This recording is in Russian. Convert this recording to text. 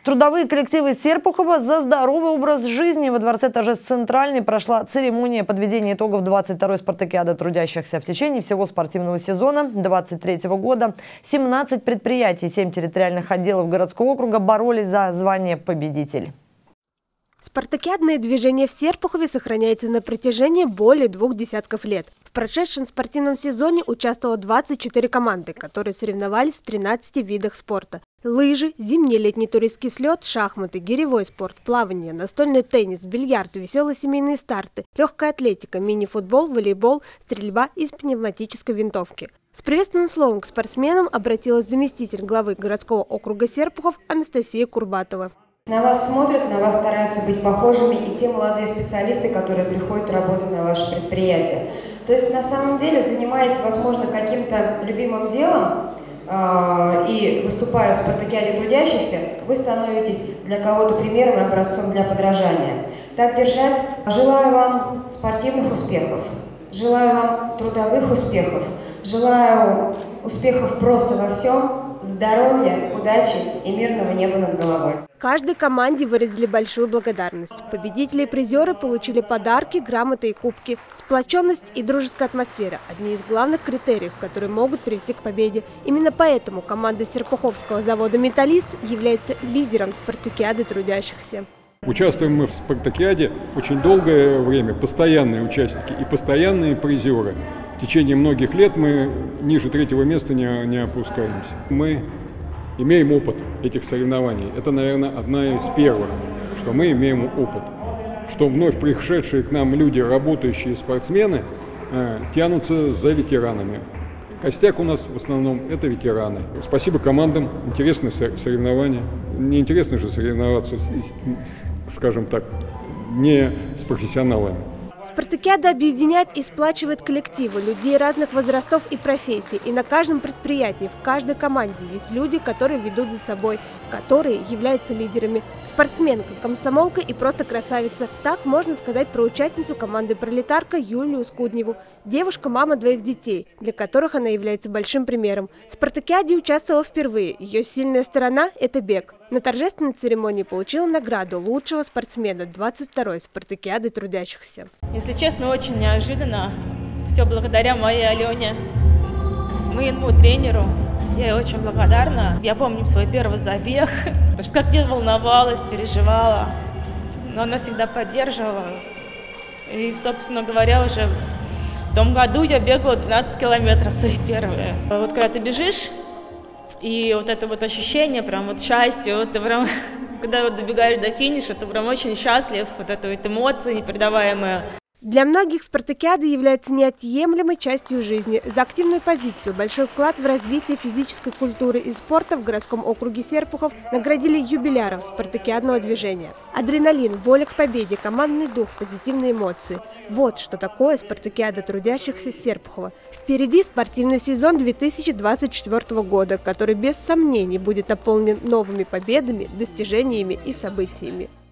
Трудовые коллективы Серпухова за здоровый образ жизни. Во дворце торжеств «Центральный» прошла церемония подведения итогов 22-й спартакиады трудящихся. В течение всего спортивного сезона 2023 года 17 предприятий, 7 территориальных отделов городского округа боролись за звание «Победитель». Спартакиадное движение в Серпухове сохраняется на протяжении более 2 десятков лет. В прошедшем спортивном сезоне участвовало 24 команды, которые соревновались в 13 видах спорта. Лыжи, зимний летний туристский слет, шахматы, гиревой спорт, плавание, настольный теннис, бильярд, веселые семейные старты, легкая атлетика, мини-футбол, волейбол, стрельба из пневматической винтовки. С приветственным словом к спортсменам обратилась заместитель главы городского округа Серпухов Анастасия Курбатова. На вас смотрят, на вас стараются быть похожими и те молодые специалисты, которые приходят работать на ваше предприятие. То есть, на самом деле, занимаясь, возможно, каким-то любимым делом и выступая в спартакиаде трудящихся, вы становитесь для кого-то примером и образцом для подражания. Так держать. Желаю вам спортивных успехов, желаю вам трудовых успехов, желаю успехов просто во всем. Здоровья, удачи и мирного неба над головой. Каждой команде выразили большую благодарность. Победители и призеры получили подарки, грамоты и кубки. Сплоченность и дружеская атмосфера – одни из главных критериев, которые могут привести к победе. Именно поэтому команда Серпуховского завода «Металлист» является лидером спартакиады трудящихся. Участвуем мы в спартакиаде очень долгое время, постоянные участники и постоянные призеры. В течение многих лет мы ниже 3-го места не опускаемся. Мы имеем опыт этих соревнований. Это, наверное, одна из первых, что мы имеем опыт. Что вновь пришедшие к нам люди, работающие спортсмены, тянутся за ветеранами. Костяк у нас в основном это ветераны. Спасибо командам, интересные соревнования. Неинтересно же соревноваться, скажем так, не с профессионалами. Спартакиада объединяет и сплачивает коллективы людей разных возрастов и профессий. И на каждом предприятии, в каждой команде есть люди, которые ведут за собой, которые являются лидерами. Спортсменка, комсомолка и просто красавица. Так можно сказать про участницу команды «Пролетарка» Юлию Скудневу. Девушка – мама 2 детей, для которых она является большим примером. В спартакиаде участвовала впервые. Ее сильная сторона – это бег. На торжественной церемонии получила награду лучшего спортсмена 22-й спартакиады трудящихся. Если честно, очень неожиданно. Все благодаря моей Алене, моему тренеру. Я ей очень благодарна. Я помню свой первый забег, потому что как я волновалась, переживала. Но она всегда поддерживала. И, собственно говоря, уже в том году я бегала 12 километров свои первые. Вот когда ты бежишь, и вот это вот ощущение, прям вот счастье, вот ты прям, когда вот добегаешь до финиша, ты прям очень счастлив, вот это вот эмоции непередаваемые. Для многих спартакиада является неотъемлемой частью жизни. За активную позицию, большой вклад в развитие физической культуры и спорта в городском округе Серпухов наградили юбиляров спартакиадного движения. Адреналин, воля к победе, командный дух, позитивные эмоции. Вот что такое спартакиада трудящихся Серпухова. Впереди спортивный сезон 2024 года, который без сомнений будет наполнен новыми победами, достижениями и событиями.